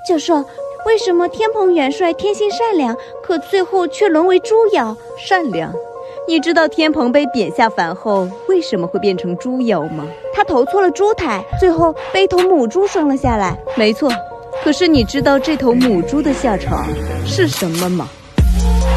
教授，为什么天蓬元帅天性善良，可最后却沦为猪妖？ 善良？你知道天蓬被贬下凡后为什么会变成猪妖吗？ 他投错了猪胎，最后被一头母猪生了下来。 没错，可是你知道这头母猪的下场是什么吗？